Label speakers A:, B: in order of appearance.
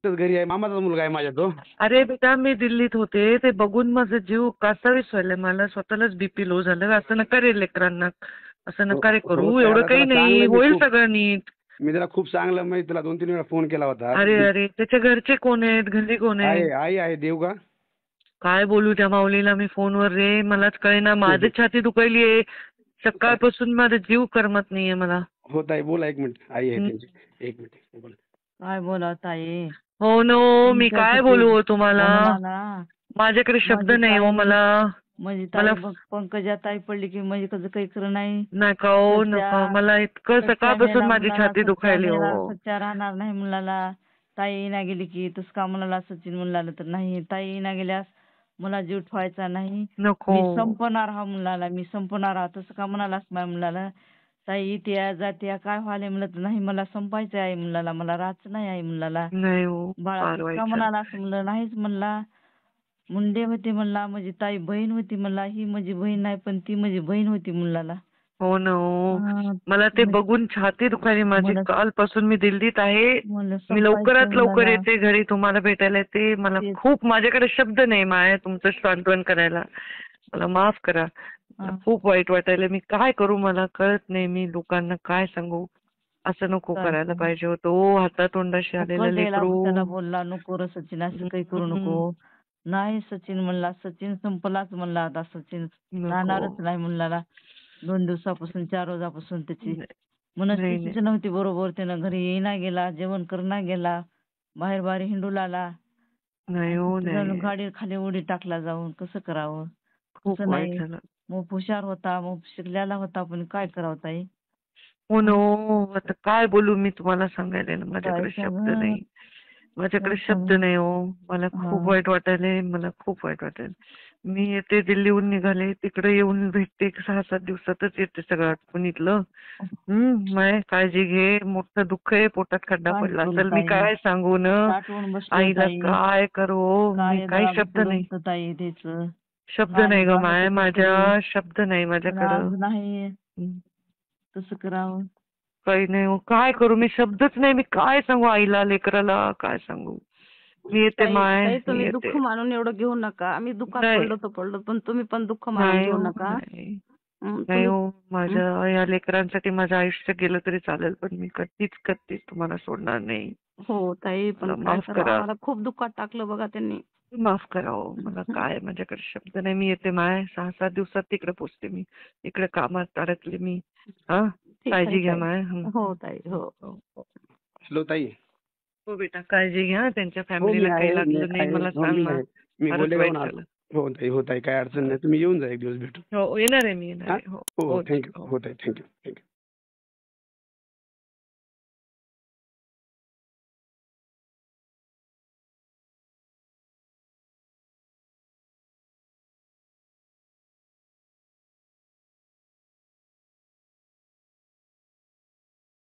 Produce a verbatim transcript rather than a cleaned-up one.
A: एकटाच घरी आहे, मामाचा मुलगा आहे माझ्या तो.
B: अरे बेटा मी दिल्लीत होते ते बघून माझा जीव कासावीस व्हायला, मला स्वतःलाच बीपी लो झालं. असं नका रे लेकरांना, असं
A: हो
B: नका रे
A: हो
B: करू, एवढं
A: त्याला
B: काही
A: त्याला
B: नाही,
A: चांगलं मी
B: होईल
A: खूप
B: सगळं नीट.
A: मी त्याला खूप चांगलं म्हणजे तुला दोन तीन वेळा फोन केला होता.
B: अरे अरे त्याच्या घरचे कोण आहेत, घरी कोण
A: आहे
B: आहेत?
A: आई आहे देव का.
B: काय बोलू त्या माऊलीला मी फोनवर रे, मलाच कळेना, माझी छाती दुखायली आहे सकाळपासून, माझा जीव करमत नाहीये मला.
A: हो ताई बोला, एक मिनिट आई आहे
B: हं.
A: त्यांची, एक मिनिट बोला.
C: काय बोला ताई,
B: हो नो, मी काय
C: तुमच्यासाठी
B: बोलू हो तुम्हाला,
C: म्हणून ना
B: माझ्याकडे शब्द
C: माझी
B: नाही हो
C: ताई-
B: मला.
C: माझी
B: मला
C: ताई बघ, पंकजा ताई पडली की म्हणजे कसं काही खरं नाही.
B: नका हो
C: सच्चा-
B: नका, मला इतकं
C: सच्चा
B: सकाळपासून
C: मेला
B: माझी
C: मुलाला,
B: छाती
C: सच्चा
B: दुखायली
C: मेला,
B: हो.
C: सच्चा राहणार नाही मुलाला. ताई ना गेली की तस का मुलाला सचिन मुलाला तर नाही, ताई ना गेल्यास मला जीव ठेवायचा नाही,
B: नको
C: मी संपणार हा मुलाला, मी संपणार हा, तसं का म्हणालास माझ्या मुलाला. ताई इथे जाते काय व्हायला म्हणलं तर नाही, मला संपायचं आहे मुलाला, मला राहायचं नाही आहे मुलाला.
B: नाही हो,
C: बाळा
B: फार
C: तसं
B: वाईट
C: का
B: झालं.
C: म्हणाला असं म्हणलं, नाहीच म्हणला. मुंडे होते म्हणला, माझी ताई बहीण होती म्हणला, ही माझी बहीण नाही पण ती माझी बहीण होती मुलाला.
B: हो ना हो,
C: हा,
B: मला ते
C: मग-
B: बघून छाती दुखायली माझी.
C: मला-
B: कालपासून मी दिल्लीत आहे,
C: मला
B: मी
C: संपायचं
B: लवकरात लवकर
C: मुलाला.
B: येते घरी तुम्हाला भेटायला येते. मला
C: तेच.
B: खूप, माझ्याकडे शब्द नाही माया तुमचं सांत्वन करायला, मला माफ करा. मला
C: हा.
B: खूप वाईट वाटायला, मी काय करू मला कळत नाही, मी लोकांना काय सांगू. असं नको
C: काय
B: करायला
C: सांगू?
B: पाहिजे होतं ओ, हातातोंडाशी आलेलं
C: कळलेला
B: लेकरू.
C: त्याला बोलला, नको रे सचिन असं काही करू नको. नाही सचिन म्हणला, सचिन संपलाच म्हणला, आता सचिन
B: नको.
C: राहणारच नाही मुलाला. दोन दिवसापासून चार रोजापासून त्याची
B: नाही,
C: मनस्थितीच नव्हती बरोबर, त्यानं घरी येईना गेला, जेवण करणा गेला, बाहेर बाहेर हिंडू लागला.
B: नाही हो नाही,
C: गाडी खाली उडी टाकला जाऊन, कसं करावं.
B: खूप
C: तसं
B: वाईट
C: नाही,
B: झालं.
C: मग हुशार होता, मग शिकलेला होता, पण काय करावं ताई.
B: हो ना हो, आता काय बोलू मी तुम्हाला सांगायला ना, माझ्याकडे
C: काय
B: शब्द
C: सांगू?
B: नाही, माझ्याकडे
C: काय
B: शब्द
C: सांगू?
B: नाही हो. मला खूप
C: हा.
B: वाईट वाटायलंय, मला खूप वाईट वाटायलंय. मी येते दिल्लीहून निघाले, तिकडे येऊन भेटते, सहा सात दिवसातच येते सगळं आटपून इथलं. हम्म, माय काळजी घे, मोठं दुःख आहे, पोटात खड्डा
C: काय
B: पडला
C: करू
B: असेल, मी
C: ताई?
B: काय सांगू न
C: साठवून बसलो
B: आईला,
C: ताई.
B: काय करू, मी
C: काय
B: काही
C: जरा
B: शब्द
C: बसलो
B: नाही,
C: होतं ताई त्याचं.
B: शब्द
C: काय
B: नाही ग
C: झालं
B: माय,
C: तसं
B: माझ्या
C: करू.
B: शब्द नाही
C: पण
B: माझ्याकडं.
C: आज नाही
B: हम्म.
C: तसं करावं.
B: काही नाही हो, काय करू मी, शब्दच नाही, मी काय सांगू आईला, लेकराला काय सांगू. मी येते
D: ताई
B: माय,
D: ताई
B: मी
D: तुम्ही
B: येते.
D: दुःख मानून एवढं घेऊ नका. आम्ही दुःखात
B: नाही.
D: पडलो तर पडलो, पण तुम्ही पण दुःख मानून
B: नाही
D: घेऊ
B: हो,
D: नका.
B: नाही.
D: हं,
B: नाही
D: तुम्ही
B: हो, माझ्या या लेकरांसाठी माझं आयुष्य गेलं तरी चालेल, पण मी कधीच कधीच तुम्हाला सोडणार नाही.
D: हो ताई, पण
B: मला
D: काय
B: माफ
D: करावं,
B: करा,
D: आम्हाला खूप दुःखात टाकलं बघा त्यांनी.
B: माफ करा हो, मला काय, माझ्याकडे शब्द नाही. मी येते माय, सहा सात दिवसात तिकडे पोचते मी, इकडे कामात अडकले मी. हा,
D: ठीक आहे
B: काळजी घ्या
D: ताई.
B: माय. हं.
D: हो ताई, हो.
B: हो, हो.
A: हॅलो ताई.
B: हो बेटा, काळजी घ्या, त्यांच्या
A: हो मी
B: फॅमिलीला काही
A: आहे, मी
B: लागलं नाही
A: आहे,
B: मला
A: हो
B: सांग
A: मी
B: ना.
A: आहे. मी
B: फारच
A: बोलले
B: वाईट
A: जाऊन
B: झालं.
A: हो ताई, हो ताई, काय अडचण नाही, तुम्ही येऊन जा एक दिवस भेटू.
B: हो येणार आहे मी, येणार
A: हा
B: आहे. हो
A: हो
B: हो
A: थँक्यू,
B: हो.
A: हो ताई, थँक्यू थँक्यू.